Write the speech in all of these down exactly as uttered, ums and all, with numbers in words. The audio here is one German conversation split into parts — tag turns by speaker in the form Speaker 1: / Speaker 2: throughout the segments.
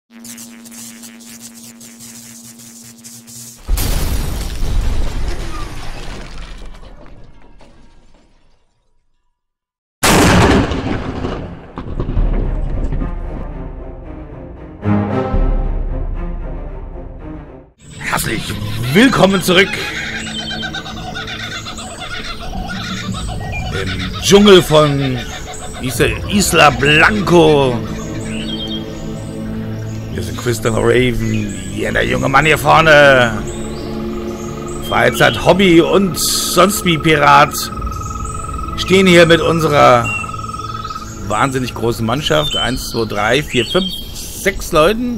Speaker 1: Herzlich willkommen zurück im Dschungel von Isla Blanco. Wir sind Christopher Raven, hier der junge Mann hier vorne. Freizeit, Hobby und sonst wie Pirat. Stehen hier mit unserer wahnsinnig großen Mannschaft. eins, zwei, drei, vier, fünf, sechs Leuten.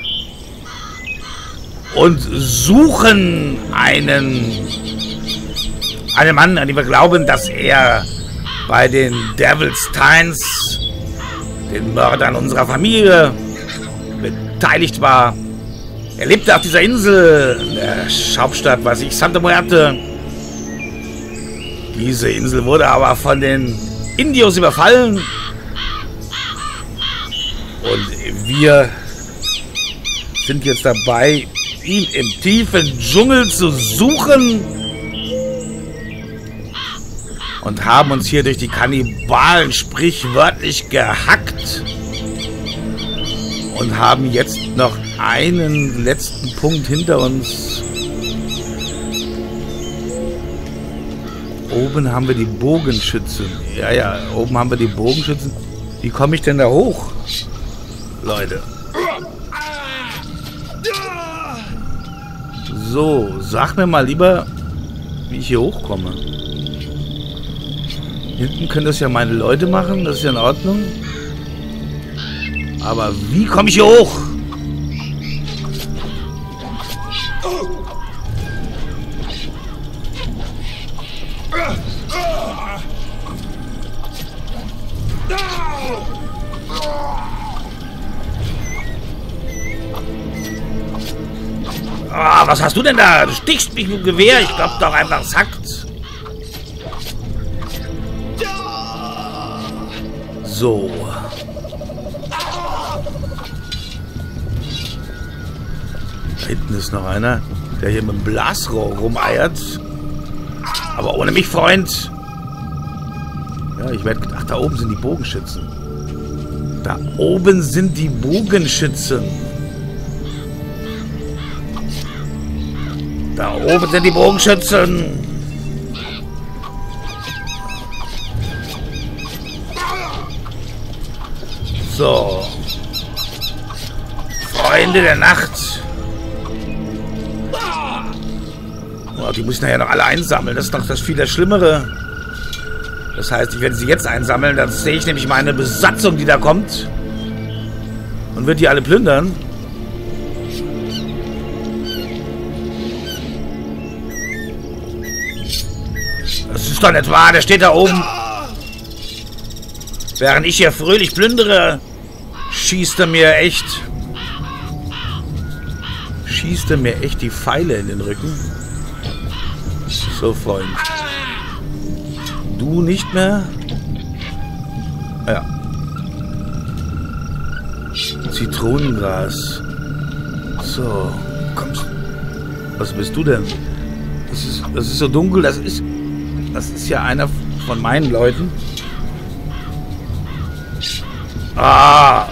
Speaker 1: Und suchen einen, einen Mann, an den wir glauben, dass er bei den Devil's Tines, den Mördern unserer Familie, beteiligt war. Er lebte auf dieser Insel, in der Hauptstadt, weiß ich, Santa Muerte. Diese Insel wurde aber von den Indios überfallen. Und wir sind jetzt dabei, ihn im tiefen Dschungel zu suchen und haben uns hier durch die Kannibalen sprichwörtlich gehackt und haben jetzt noch einen letzten Punkt hinter uns. Oben haben wir die Bogenschützen. Ja, ja, oben haben wir die Bogenschützen. Wie komme ich denn da hoch, Leute? So, sag mir mal lieber, wie ich hier hochkomme. Hinten können das ja meine Leute machen, das ist ja in Ordnung. Aber wie komme ich hier hoch? Ah, was hast du denn da? Du stichst mich mit dem Gewehr. Ich glaub doch einfach, es hackt. So. Da hinten ist noch einer, der hier mit dem Blasrohr rumeiert. Aber ohne mich, Freund. Ja, ich werde... Ach, da oben sind die Bogenschützen. Da oben sind die Bogenschützen. Da oben sind die Bogenschützen. So. Freunde der Nacht. Oh, die müssen ja noch alle einsammeln. Das ist doch das viel das Schlimmere. Das heißt, ich werde sie jetzt einsammeln. Dann sehe ich nämlich meine Besatzung, die da kommt. Und wird die alle plündern. Das ist doch nicht wahr, der steht da oben. Während ich hier fröhlich plündere, schießt er mir echt... Schießt er mir echt die Pfeile in den Rücken. So, Freund. Du nicht mehr? Ja. Zitronengras. So, kommst. Was bist du denn? Das ist, das ist so dunkel, das ist... Das ist ja einer von meinen Leuten. Ah!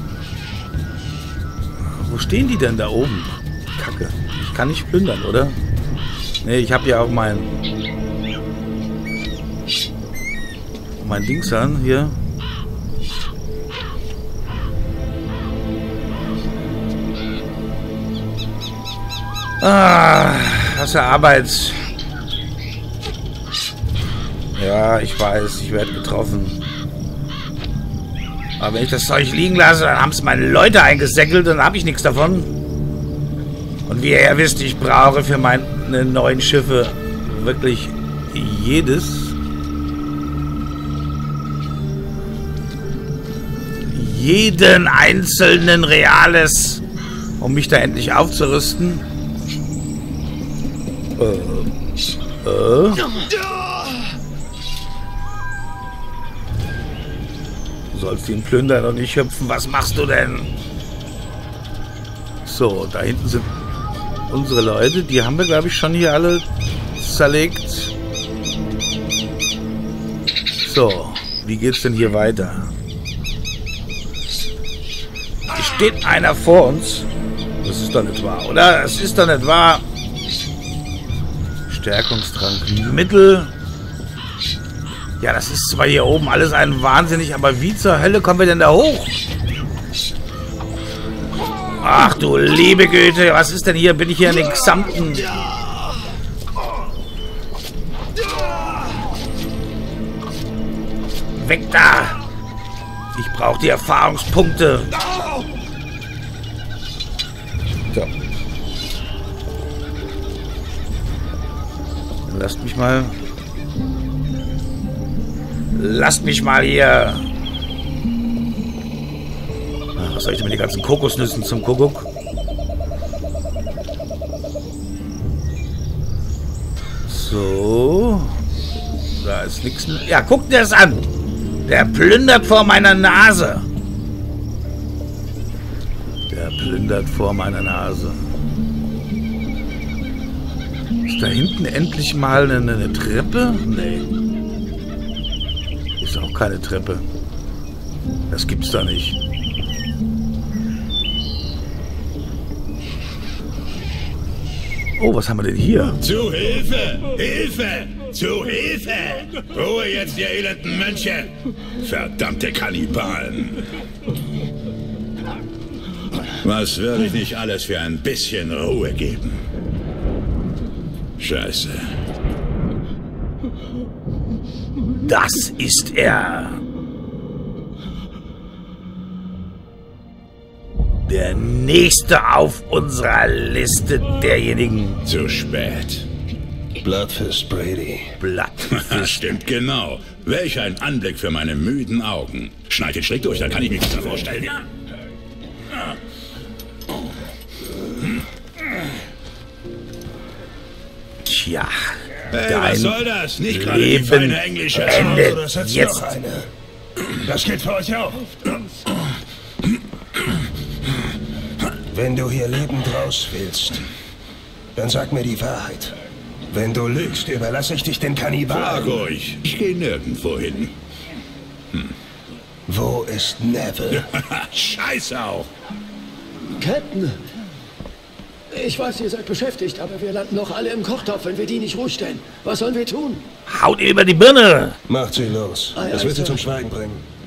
Speaker 1: Wo stehen die denn da oben? Kacke. Ich kann nicht plündern, oder? Nee, ich habe ja auch mein... Mein Dings an, hier. Ah, das ist ja Arbeit. Ja, ich weiß, ich werde getroffen. Aber wenn ich das Zeug liegen lasse, dann haben es meine Leute eingesäckelt und dann habe ich nichts davon. Und wie ihr ja wisst, ich brauche für meine neuen Schiffe wirklich jedes. Jeden einzelnen Reales, um mich da endlich aufzurüsten. Äh. Äh. Du sollst ihn plündern und nicht hüpfen. Was machst du denn? So, da hinten sind unsere Leute. Die haben wir, glaube ich, schon hier alle zerlegt. So, wie geht's denn hier weiter? Hier steht einer vor uns. Das ist doch nicht wahr, oder? Es ist doch nicht wahr. Stärkungstrank, Mittel. Ja, das ist zwar hier oben alles ein Wahnsinnig, aber wie zur Hölle kommen wir denn da hoch? Ach du liebe Güte, was ist denn hier? Bin ich hier in den gesamten... Weg da! Ich brauche die Erfahrungspunkte. So. Lasst mich mal... Lasst mich mal hier... Was soll ich denn mit den ganzen Kokosnüssen zum Kuckuck? So. Da ist nichts mehr. Ja, guckt dir das an. Der plündert vor meiner Nase. Der plündert vor meiner Nase. Ist da hinten endlich mal eine, eine Treppe? Nee. Ist auch keine Treppe. Das gibt's da nicht. Oh, was haben wir denn hier?
Speaker 2: Zu Hilfe! Hilfe! Zu Hilfe! Ruhe jetzt, ihr elenden Mönche! Verdammte Kannibalen! Was würde ich nicht alles für ein bisschen Ruhe geben? Scheiße.
Speaker 1: Das ist er. Der nächste auf unserer Liste derjenigen.
Speaker 2: Zu spät.
Speaker 3: Bloodfist, Brady.
Speaker 1: Bloodfist.
Speaker 2: Stimmt genau. Welch ein Anblick für meine müden Augen. Schneid den Strick durch, dann kann ich mir das vorstellen. Ja.
Speaker 1: Tja.
Speaker 2: Hey, was soll das? Nicht gerade die
Speaker 1: Leben
Speaker 2: feine englische.
Speaker 1: endet
Speaker 3: Das ist
Speaker 1: jetzt.
Speaker 3: noch eine. Das geht für euch auch. Wenn du hier lebend raus willst, dann sag mir die Wahrheit. Wenn du lügst, überlasse ich dich den
Speaker 2: Frag
Speaker 3: Kannibalen.
Speaker 2: ruhig. Ich gehe nirgendwo hin.
Speaker 3: Hm. Wo ist Neville?
Speaker 2: Scheiße auch.
Speaker 4: Captain, ich weiß, ihr seid beschäftigt, aber wir landen noch alle im Kochtopf, wenn wir die nicht ruhig stellen. Was sollen wir tun?
Speaker 1: Haut ihr über die Birne.
Speaker 3: Macht sie los.
Speaker 4: Ei,
Speaker 3: Das
Speaker 4: ei,
Speaker 3: wird sie
Speaker 4: Sir.
Speaker 3: zum Schweigen bringen.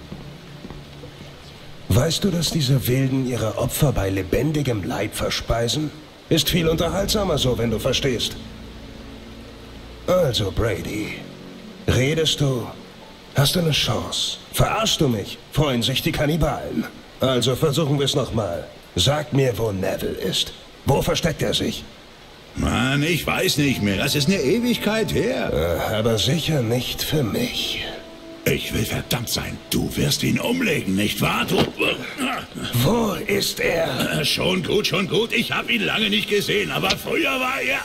Speaker 3: Weißt du, dass diese Wilden ihre Opfer bei lebendigem Leib verspeisen? Ist viel unterhaltsamer so, wenn du verstehst. Also, Brady, redest du? Hast du eine Chance? Verarschst du mich? Freuen sich die Kannibalen. Also versuchen wir es nochmal. Sag mir, wo Neville ist. Wo versteckt er sich?
Speaker 2: Mann, ich weiß nicht mehr. Das ist eine Ewigkeit her.
Speaker 3: Äh, aber sicher nicht für mich.
Speaker 2: Ich will verdammt sein. Du wirst ihn umlegen, nicht wahr? Du...
Speaker 3: Wo ist er?
Speaker 2: Schon gut, schon gut. Ich habe ihn lange nicht gesehen, aber früher war er...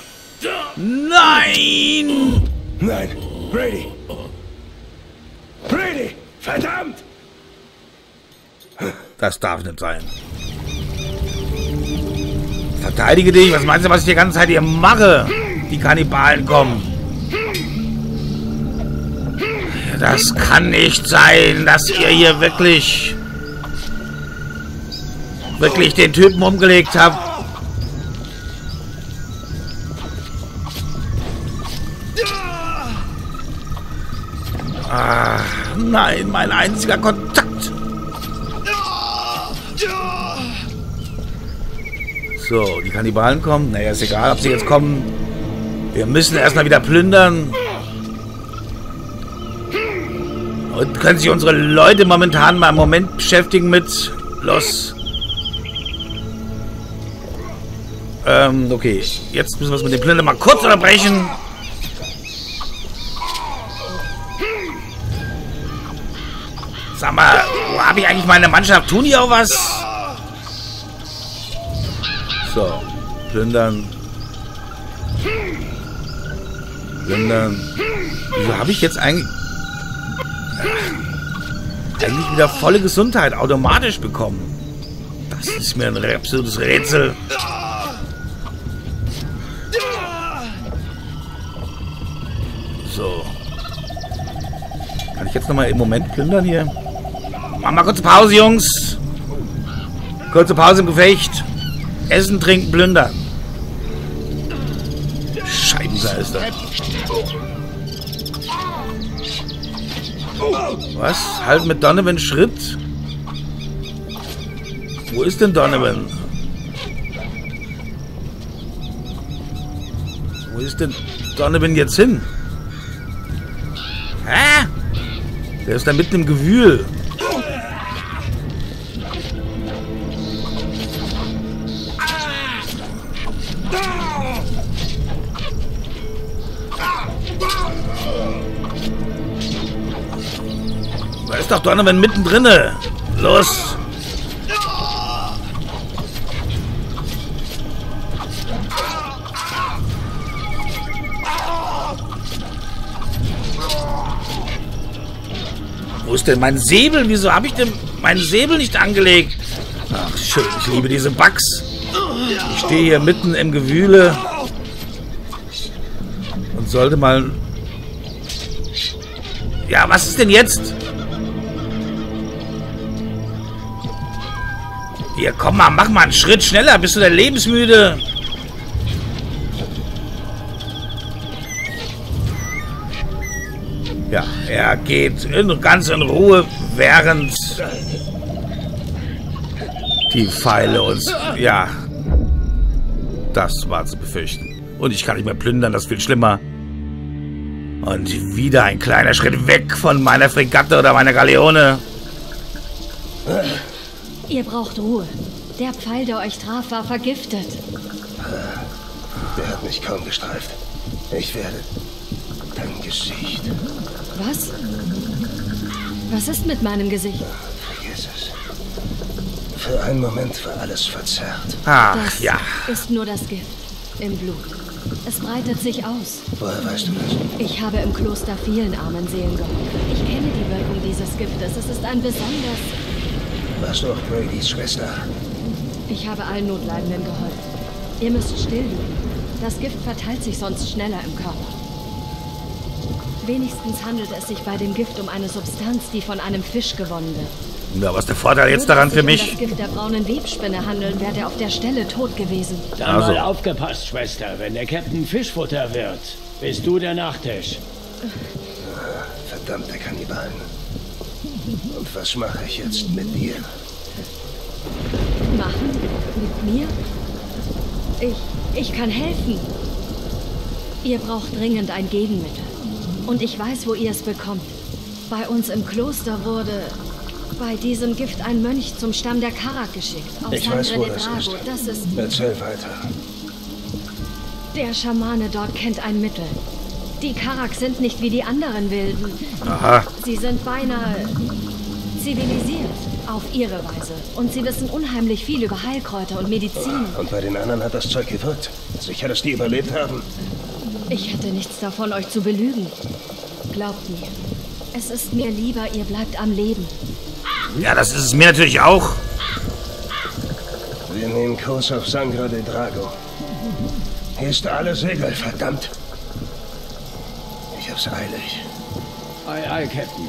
Speaker 1: Nein!
Speaker 3: Nein, Brady. Brady, verdammt!
Speaker 1: Das darf nicht sein. Verteidige dich. Was meinst du, was ich die ganze Zeit hier mache? Die Kannibalen kommen. Das kann nicht sein, dass ihr hier wirklich... wirklich den Typen umgelegt habt. Ah, nein, mein einziger Kontakt. So, die Kannibalen kommen. Naja, ist egal, ob sie jetzt kommen. Wir müssen erstmal wieder plündern. Und können sich unsere Leute momentan mal im Moment beschäftigen mit... Los. Ähm, okay. Jetzt müssen wir es mit dem Plündern mal kurz unterbrechen. Sag mal, wo habe ich eigentlich meine Mannschaft? Tun die auch was? So. Plündern. Plündern. Wieso habe ich jetzt eigentlich... eigentlich wieder volle Gesundheit automatisch bekommen? Das Das ist mir ein absolutes Rätsel. So. Kann ich jetzt nochmal im Moment plündern hier? Machen wir kurze Pause, Jungs. Kurze Pause im Gefecht. Essen, trinken, plündern. Scheibenkleister. Was? Halt mit Donovan Schritt? Wo ist denn Donovan? Wo ist denn Donovan jetzt hin? Hä? Der ist da mitten im Gewühl. Da ist doch Donovan mittendrin. Los! Wo ist denn mein Säbel? Wieso habe ich denn meinen Säbel nicht angelegt? Ach, schön. Ich liebe diese Bugs. Ich stehe hier mitten im Gewühle und sollte mal... Ja, was ist denn jetzt? Hier, komm mal, mach mal einen Schritt schneller. Bist du denn lebensmüde? Ja, er geht in, ganz in Ruhe, während die Pfeile uns... Ja, das war zu befürchten. Und ich kann nicht mehr plündern, das ist viel schlimmer. Und wieder ein kleiner Schritt weg von meiner Fregatte oder meiner Galeone.
Speaker 5: Ihr braucht Ruhe. Der Pfeil, der euch traf, war vergiftet.
Speaker 3: Der hat mich kaum gestreift. Ich werde... Dein Gesicht...
Speaker 5: Was? Was ist mit meinem Gesicht?
Speaker 3: Vergiss es. Für einen Moment war alles verzerrt.
Speaker 1: Ach,
Speaker 5: Das
Speaker 1: ja.
Speaker 5: ist nur das Gift im Blut. Es breitet sich aus.
Speaker 3: Woher weißt du das?
Speaker 5: Ich habe im Kloster vielen armen Seelen geholfen. Ich kenne die Wirkung dieses Giftes. Es ist ein besonders...
Speaker 3: Warst du auch Bradys Schwester?
Speaker 5: Ich habe allen Notleidenden geholfen. Ihr müsst still liegen. Das Gift verteilt sich sonst schneller im Körper. Wenigstens handelt es sich bei dem Gift um eine Substanz, die von einem Fisch gewonnen wird.
Speaker 1: Ja, was ist der Vorteil jetzt daran für mich?
Speaker 5: Wenn es sich um das Gift der braunen Webspinne handeln, wäre er auf der Stelle tot gewesen.
Speaker 4: Dann
Speaker 1: Also.
Speaker 4: mal aufgepasst, Schwester. Wenn der Captain Fischfutter wird, bist du der Nachtisch.
Speaker 3: Verdammte Kannibalen. Und was mache ich jetzt mit dir?
Speaker 5: Machen? Mit mir? Ich, ich kann helfen. Ihr braucht dringend ein Gegenmittel. Und ich weiß, wo ihr es bekommt. Bei uns im Kloster wurde bei diesem Gift ein Mönch zum Stamm der Karak geschickt. Aus
Speaker 3: Ich weiß,
Speaker 5: Sangre
Speaker 3: wo
Speaker 5: de
Speaker 3: das
Speaker 5: Drago.
Speaker 3: ist.
Speaker 5: Das ist...
Speaker 3: Erzähl weiter.
Speaker 5: Der Schamane dort kennt ein Mittel. Die Karak sind nicht wie die anderen Wilden.
Speaker 1: Aha.
Speaker 5: Sie sind beinahe zivilisiert. Auf ihre Weise. Und sie wissen unheimlich viel über Heilkräuter und Medizin.
Speaker 3: Und bei den anderen hat das Zeug gewirkt. Sicher, dass die überlebt haben?
Speaker 5: Ich hätte nichts davon, euch zu belügen. Glaubt mir. Es ist mir lieber, ihr bleibt am Leben.
Speaker 1: Ja, das ist es mir natürlich auch.
Speaker 3: Wir nehmen Kurs auf Sangre de Drago. Hier ist alle Segel, verdammt. Ich hab's eilig.
Speaker 4: Ei, ei, Captain.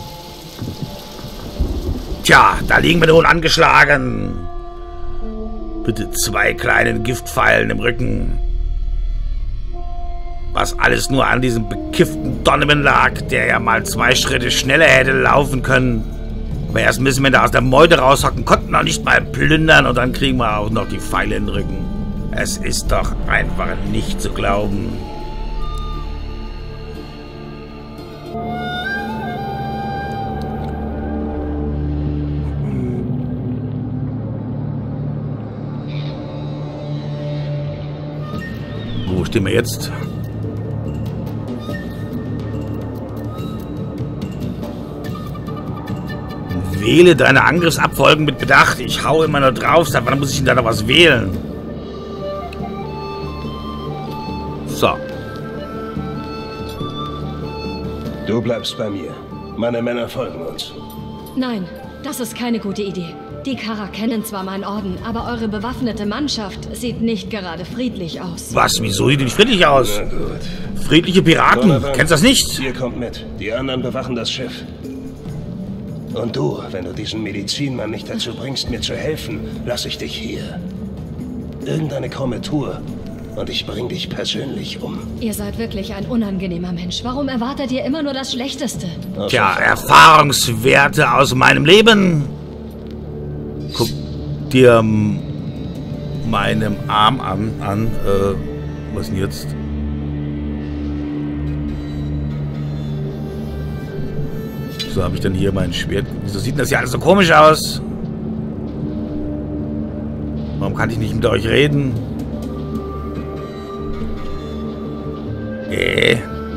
Speaker 1: Tja, da liegen wir nun angeschlagen. Bitte zwei kleinen Giftpfeilen im Rücken. Was alles nur an diesem bekifften Donovan lag, der ja mal zwei Schritte schneller hätte laufen können. Aber erst müssen wir da aus der Meute raushocken, konnten noch nicht mal plündern und dann kriegen wir auch noch die Pfeile in den Rücken. Es ist doch einfach nicht zu glauben. Wo stehen wir jetzt? Wähle deine Angriffsabfolgen mit Bedacht. Ich hau immer nur drauf. Seit wann muss ich denn da noch was wählen? So.
Speaker 3: Du bleibst bei mir. Meine Männer folgen uns.
Speaker 5: Nein, das ist keine gute Idee. Die Kara kennen zwar meinen Orden, aber eure bewaffnete Mannschaft sieht nicht gerade friedlich aus.
Speaker 1: Was? Wieso sieht die nicht friedlich aus? Friedliche Piraten.
Speaker 3: Donovan,
Speaker 1: Kennst du das nicht?
Speaker 3: Ihr kommt mit. Die anderen bewachen das Schiff. Und du, wenn du diesen Medizinmann nicht dazu bringst, mir zu helfen, lass ich dich hier. Irgendeine krumme Tour und ich bring dich persönlich um.
Speaker 5: Ihr seid wirklich ein unangenehmer Mensch. Warum erwartet ihr immer nur das Schlechteste?
Speaker 1: Tja, Erfahrungswerte aus meinem Leben. Guck dir ähm, meinem Arm an. an äh, was denn jetzt? So habe ich dann hier mein Schwert. Wieso sieht das ja alles so komisch aus? Warum kann ich nicht mit euch reden? Äh.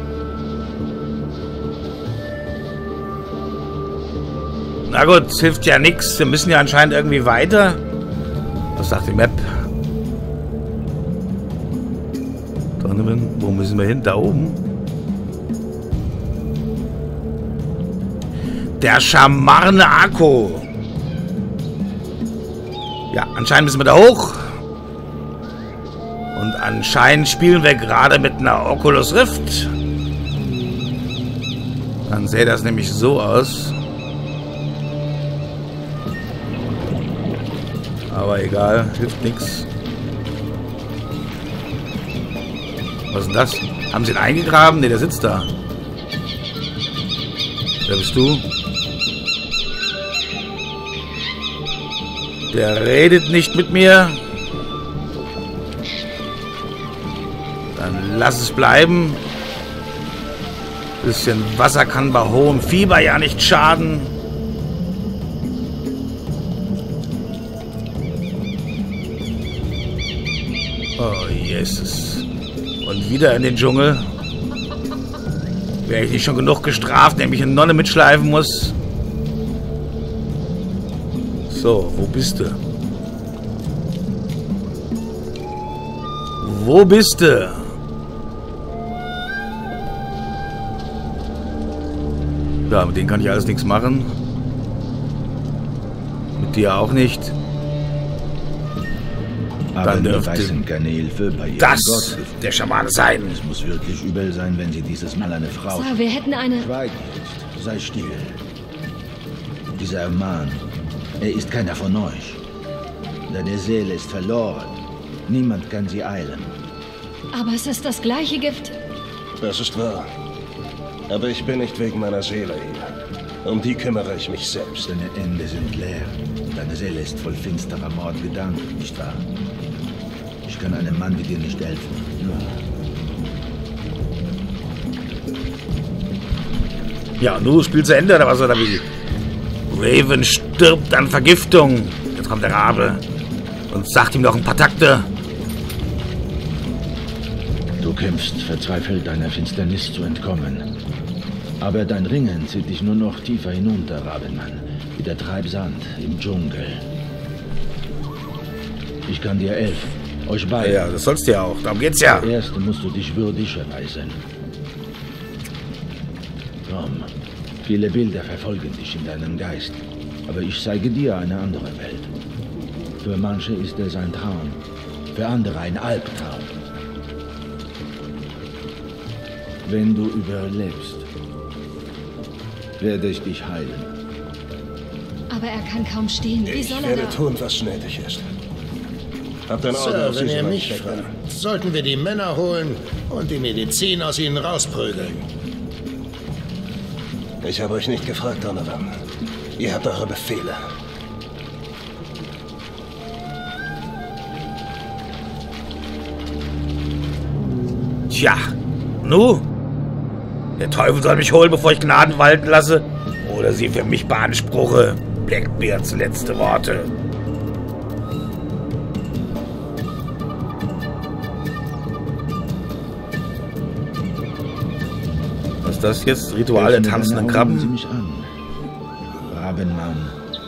Speaker 1: Na gut, es hilft ja nichts. Wir müssen ja anscheinend irgendwie weiter. Was sagt die Map? Donovan, wo müssen wir hin? Da oben. Der Schamarne Akku. Ja, anscheinend müssen wir da hoch. Und anscheinend spielen wir gerade mit einer Oculus Rift. Dann sähe das nämlich so aus. Aber egal, hilft nichts. Was ist denn das? Haben sie ihn eingegraben? Ne, der sitzt da. Wer bist du? Der redet nicht mit mir. Dann lass es bleiben. Bisschen Wasser kann bei hohem Fieber ja nicht schaden. Oh, Jesus. Und wieder in den Dschungel. Wäre ich nicht schon genug gestraft, nämlich eine Nonne mitschleifen muss. So, wo bist du? Wo bist du? Ja, mit denen kann ich alles nichts machen. Mit dir auch nicht.
Speaker 6: Aber
Speaker 1: Dann
Speaker 6: wir
Speaker 1: dürfte
Speaker 6: reißen keine Hilfe bei ihrem
Speaker 1: das
Speaker 6: Gott.
Speaker 1: der Schamane sein.
Speaker 6: Es muss wirklich übel sein, wenn sie dieses Mal eine Frau...
Speaker 5: Sir, wir hätten eine...
Speaker 6: Schweig jetzt, sei still. Dieser Mann, er ist keiner von euch. Deine Seele ist verloren. Niemand kann sie eilen.
Speaker 5: Aber es ist das gleiche Gift.
Speaker 3: Das ist wahr. Aber ich bin nicht wegen meiner Seele hier. Um die kümmere ich mich selbst.
Speaker 6: Deine Hände sind leer. Deine Seele ist voll finsterer Mordgedanken, nicht wahr? Ich kann einem Mann wie dir nicht helfen.
Speaker 1: Ja, nur Spiel zu Ende, oder was oder wie? Raven stirbt an Vergiftung. Jetzt kommt der Rabe und sagt ihm noch ein paar Takte.
Speaker 6: Du kämpfst verzweifelt deiner Finsternis zu entkommen. Aber dein Ringen zieht dich nur noch tiefer hinunter, Rabenmann. Wie der Treibsand im Dschungel. Ich kann dir helfen. Euch beiden.
Speaker 1: Ja, das sollst du ja auch. Darum geht's ja.
Speaker 6: Zuerst musst du dich würdig erweisen. Komm. Viele Bilder verfolgen dich in deinem Geist. Aber ich zeige dir eine andere Welt. Für manche ist es ein Traum. Für andere ein Albtraum. Wenn du überlebst, werde ich dich heilen.
Speaker 5: Aber er kann kaum stehen. Wie
Speaker 3: Ich
Speaker 5: soll er
Speaker 3: werde
Speaker 5: da...
Speaker 3: tun, was nötig ist. Habt ein Auge
Speaker 7: Sir,
Speaker 3: auf
Speaker 7: wenn
Speaker 3: diese
Speaker 7: ihr
Speaker 3: Mann
Speaker 7: mich
Speaker 3: stecken.
Speaker 7: fragt, sollten wir die Männer holen und die Medizin aus ihnen rausprügeln.
Speaker 3: Ich habe euch nicht gefragt, Donovan. Ihr habt eure Befehle.
Speaker 1: Tja, nu? Der Teufel soll mich holen, bevor ich Gnaden walten lasse. Oder sie für mich beanspruche. Blackbeards letzte Worte. Was ist das jetzt? Ritual der
Speaker 6: Öffne
Speaker 1: tanzenden
Speaker 6: deine Augen, sieh
Speaker 1: Krabben?
Speaker 6: mich an. Rabenmann.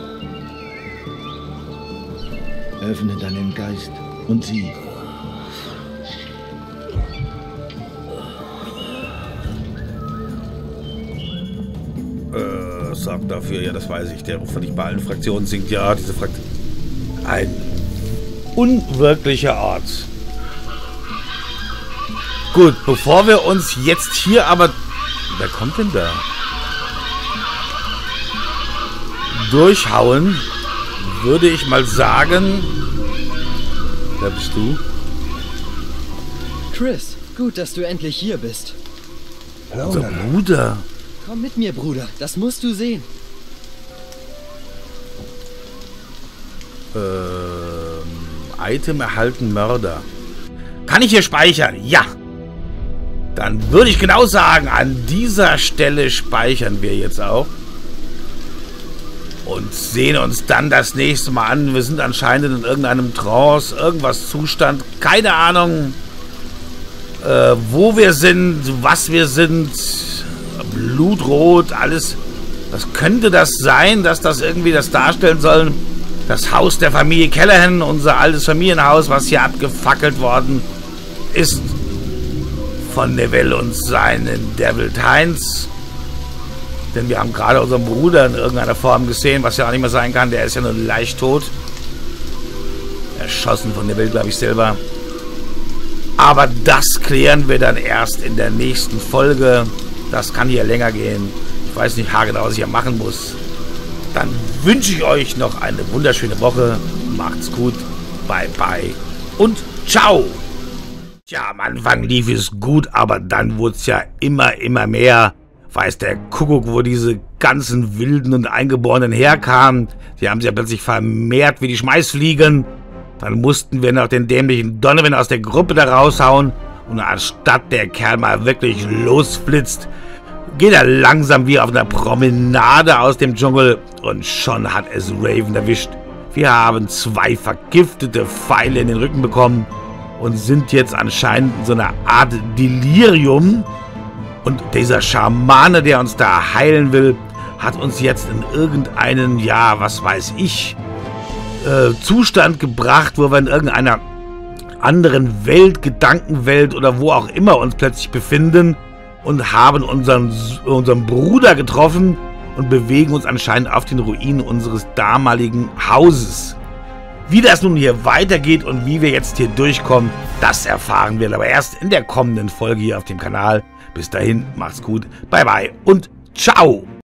Speaker 6: Öffne deinen Geist und sieh.
Speaker 1: sorgt dafür, ja, das weiß ich. Der ruft nicht bei allen Fraktionen singt, ja, diese Fraktion. Ein unwirklicher Ort. Gut, bevor wir uns jetzt hier aber... Wer kommt denn da? Durchhauen, würde ich mal sagen... Wer bist du?
Speaker 8: Chris, gut, dass du endlich hier bist.
Speaker 1: Unser Bruder.
Speaker 8: Komm mit mir, Bruder. Das musst du sehen.
Speaker 1: Ähm, Item erhalten Mörder. Kann ich hier speichern? Ja. Dann würde ich genau sagen, an dieser Stelle speichern wir jetzt auch. Und sehen uns dann das nächste Mal an. Wir sind anscheinend in irgendeinem Trance, irgendwas Zustand. Keine Ahnung, äh, wo wir sind, was wir sind. Blutrot, alles. Was könnte das sein, dass das irgendwie das darstellen soll? Das Haus der Familie Callahan, unser altes Familienhaus, was hier abgefackelt worden ist von Neville und seinen Devil Tines. Denn wir haben gerade unseren Bruder in irgendeiner Form gesehen, was ja auch nicht mehr sein kann. Der ist ja nur leicht tot. Erschossen von Neville, glaube ich, selber. Aber das klären wir dann erst in der nächsten Folge. Das kann hier länger gehen. Ich weiß nicht haargenau, was ich hier machen muss. Dann wünsche ich euch noch eine wunderschöne Woche. Macht's gut. Bye, bye. Und ciao. Tja, am Anfang lief es gut, aber dann wurde es ja immer, immer mehr. Weiß der Kuckuck, wo diese ganzen Wilden und Eingeborenen herkamen. Die haben sich ja plötzlich vermehrt wie die Schmeißfliegen. Dann mussten wir noch den dämlichen Donovan aus der Gruppe da raushauen. Und anstatt der Kerl mal wirklich losflitzt, geht er langsam wie auf einer Promenade aus dem Dschungel. Und schon hat es Raven erwischt. Wir haben zwei vergiftete Pfeile in den Rücken bekommen. Und sind jetzt anscheinend in so einer Art Delirium. Und dieser Schamane, der uns da heilen will, hat uns jetzt in irgendeinen, ja, was weiß ich, äh, Zustand gebracht, wo wir in irgendeiner anderen Welt, Gedankenwelt oder wo auch immer uns plötzlich befinden und haben unseren, unseren Bruder getroffen und bewegen uns anscheinend auf den Ruinen unseres damaligen Hauses. Wie das nun hier weitergeht und wie wir jetzt hier durchkommen, das erfahren wir aber erst in der kommenden Folge hier auf dem Kanal. Bis dahin, macht's gut, bye bye und ciao!